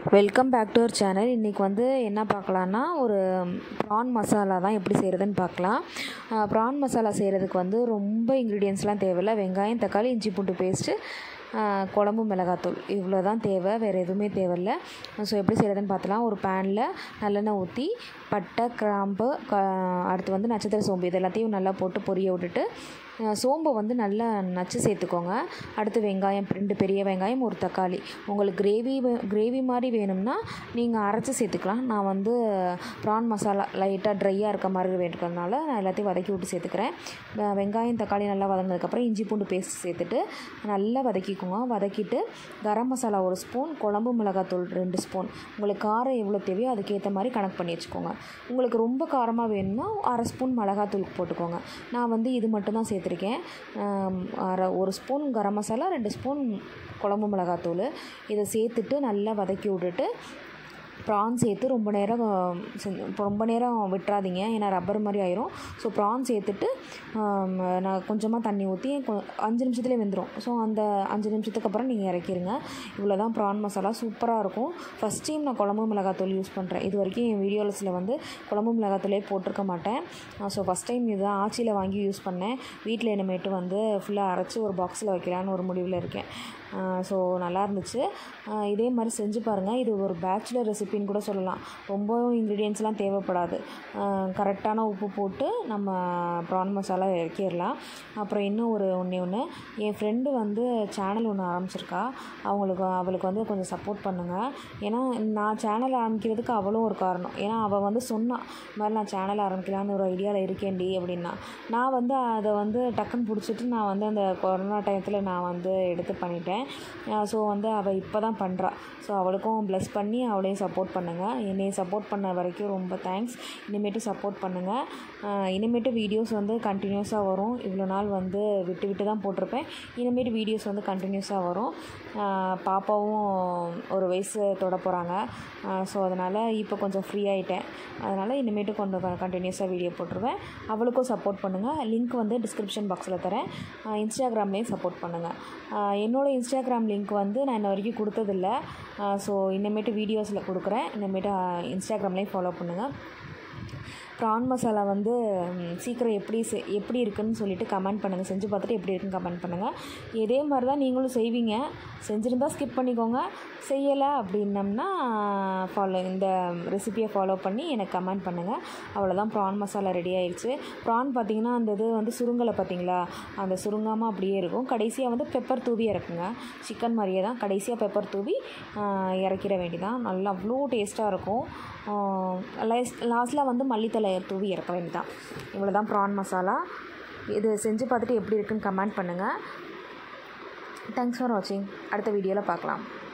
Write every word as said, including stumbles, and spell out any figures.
Welcome back to our channel. இன்றைக்கி வந்து என்ன பார்க்கலான்னா, ஒரு ப்ரான் மசாலா தான் எப்படி செய்கிறதுன்னு பார்க்கலாம். ப்ரான் மசாலா செய்கிறதுக்கு வந்து ரொம்ப இன்க்ரீடியன்ஸ்லாம் தேவையில்லை. வெங்காயம், தக்காளி, இஞ்சி பூண்டு பேஸ்ட்டு, குழம்பு மிளகாத்தூள் இவ்வளோ தான் தேவை, வேறு எதுவுமே தேவையில்லை. ஸோ எப்படி செய்கிறதுன்னு பார்த்தலாம். ஒரு பேனில் நல்லெண்ணெய் ஊற்றி பட்டை, கிராம்பு, க அடுத்து வந்து நட்சத்திர சோம்பு இது எல்லாத்தையும் நல்லா போட்டு பொரிய விட்டுட்டு, சோம்பை வந்து நல்லா நச்சு சேர்த்துக்கோங்க. அடுத்து வெங்காயம், ரெண்டு பெரிய வெங்காயம், ஒரு தக்காளி. உங்களுக்கு கிரேவி கிரேவி மாதிரி வேணும்னா நீங்கள் அரைச்சி சேர்த்துக்கலாம். நான் வந்து ப்ரான் மசாலா லைட்டாக ட்ரையாக இருக்க மாதிரி வேணுக்கிறதுனால நான் எல்லாத்தையும் வதக்கி விட்டு சேர்த்துக்கிறேன். வெங்காயம், தக்காளி நல்லா வதங்கினதுக்கப்புறம் இஞ்சி பூண்டு பேஸ்ட் சேர்த்துட்டு நல்லா வதக்கிக்கோங்க. வதக்கிட்டு கரம் மசாலா ஒரு ஸ்பூன், குழம்பு மிளகாத்தூள் ரெண்டு ஸ்பூன், உங்களுக்கு காரம் எவ்வளோ தேவையோ அதுக்கேற்ற மாதிரி கணக்கு பண்ணி வச்சுக்கோங்க. உங்களுக்கு ரொம்ப காரமாக வேணும்னா அரை ஸ்பூன் மிளகாத்தூள் போட்டுக்கோங்க. நான் வந்து இது மட்டும் தான் சேர்த்துருக்கேன். அரை ஒரு ஸ்பூன் கரம் மசாலா, ரெண்டு ஸ்பூன் குழம்பு மிளகாத்தூள் இதை சேர்த்துட்டு நல்லா வதக்கி விட்டுட்டு ப்ரான் சேர்த்து ரொம்ப நேரம் ரொம்ப நேரம் விட்டுறாதீங்க, ஏன்னா ரப்பர் மாதிரி ஆயிரும். ஸோ ப்ரான் சேர்த்துட்டு நான் கொஞ்சமாக தண்ணி ஊற்றி அஞ்சு நிமிஷத்துலேயே வெந்துடும். ஸோ அந்த அஞ்சு நிமிஷத்துக்கு அப்புறம் நீங்கள் இறக்கிடுங்க. இவ்வளோ தான் ப்ரான் மசாலா, சூப்பராக இருக்கும். ஃபஸ்ட் டைம் நான் குழம்பு மிளகாத்தூள் யூஸ் பண்ணுறேன். இது வரைக்கும் என் வீடியோஸில் வந்து குழம்பு மிளகாத்தூளே போட்டிருக்க மாட்டேன். ஸோ ஃபஸ்ட் டைம் இதுதான் ஆச்சியில் வாங்கி யூஸ் பண்ணேன். வீட்டில் இனிமேட்டு வந்து ஃபுல்லாக அரைச்சி ஒரு பாக்ஸில் வைக்கலான்னு ஒரு முடிவில் இருக்கேன். ஸோ நல்லா இருந்துச்சு. இதே மாதிரி செஞ்சு பாருங்கள். இது ஒரு பேச்சுலர் ரெசிபின்னு கூட சொல்லலாம். ரொம்பவும் இன்க்ரீடியன்ஸ்லாம் தேவைப்படாது. கரெக்டான உப்பு போட்டு நம்ம ப்ரான் மசாலா இறக்கிடலாம். அப்புறம் இன்னும் ஒரு ஒன்றே ஒன்று, என் ஃப்ரெண்டு வந்து சேனல் ஒன்று ஆரம்பிச்சிருக்கா. அவங்களுக்கு அவளுக்கு வந்து கொஞ்சம் சப்போர்ட் பண்ணுங்கள். ஏன்னா நான் சேனல் ஆரம்பிக்கிறதுக்கு அவளும் ஒரு காரணம். ஏன்னா அவள் வந்து சொன்னான், இந்த மாதிரி நான் சேனல் ஆரம்பிக்கலான்னு ஒரு ஐடியாவில் இருக்கேன்டி அப்படின்னா. நான் வந்து அதை வந்து டக்குன்னு பிடிச்சிட்டு நான் வந்து அந்த கொரோனா டயத்தில் நான் வந்து எடுத்து பண்ணிட்டேன். ஸோ வந்து அவள் இப்போ தான் பண்ணுறா. ஸோ அவளுக்கும் ப்ளஸ் பண்ணி அவளையும் சப்போர்ட் பண்ணுங்கள். என்னையை சப்போர்ட் பண்ண வரைக்கும் ரொம்ப தேங்க்ஸ். இனிமேட்டு சப்போர்ட் பண்ணுங்கள். இனிமேட்டு வீடியோஸ் வந்து கண்டினியூஸாக வரும். இவ்வளோ நாள் வந்து விட்டு விட்டு தான் போட்டிருப்பேன். இனிமேட்டு வீடியோஸ் வந்து கண்டினியூஸாக வரும். பாப்பாவும் ஒரு வயசு தொட போகிறாங்க. ஸோ அதனால் இப்போ கொஞ்சம் ஃப்ரீ ஆகிட்டேன். அதனால் இனிமேட்டு கொஞ்சம் கண்டினியூஸாக வீடியோ போட்டுருவேன். அவளுக்கும் சப்போர்ட் பண்ணுங்கள். லிங்க் வந்து டிஸ்கிரிப்ஷன் பாக்ஸில் தரேன். இன்ஸ்டாகிராம்லேயும் சப்போர்ட் பண்ணுங்கள். என்னோடய இன்ஸ்டாகிராம் லிங்க் வந்து நான் இன்ன வரைக்கும் கொடுத்ததில்ல. ஸோ இனிமேட்டு வீடியோஸில் கொடுக்குறேன். இனிமேட்டு இன்ஸ்டாகிராம்லேயும் ஃபாலோ பண்ணுங்கள். ப்ரான் மசாலா வந்து சீக்கிரம் எப்படி செ எப்படி இருக்குதுன்னு சொல்லிவிட்டு கமெண்ட் பண்ணுங்கள். செஞ்சு பார்த்துட்டு எப்படி இருக்குன்னு கமெண்ட் பண்ணுங்கள். இதே மாதிரி தான் நீங்களும் செய்வீங்க. செஞ்சுருந்தால் ஸ்கிப் பண்ணிக்கோங்க. செய்யலை அப்படின்னம்னா ஃபாலோ இந்த ரெசிபியை ஃபாலோ பண்ணி எனக்கு கமெண்ட் பண்ணுங்கள். அவ்வளோதான், ப்ரான் மசாலா ரெடி ஆயிடுச்சு. ப்ரான் பார்த்திங்கன்னா அந்த இது வந்து சுருங்கலை பார்த்திங்களா, அந்த சுருங்காமல் அப்படியே இருக்கும். கடைசியாக வந்து பெப்பர் தூவி இறக்குங்க. சிக்கன் மாதிரியே தான் கடைசியாக பெப்பர் தூவி இறக்கிட வேண்டியதான். நல்லா அவ்வளோ டேஸ்ட்டாக இருக்கும். லாஸ்ட்டில் வந்து மல்லித்தலை தூவி இறக்க வேண்டியதான். இவ்வளோ தான் ப்ரான் மசாலா. இது செஞ்சு பார்த்துட்டு எப்படி இருக்குன்னு கமெண்ட் பண்ணுங்கள். தேங்க்ஸ் ஃபார் வாட்சிங். அடுத்த வீடியோவில் பார்க்கலாம்.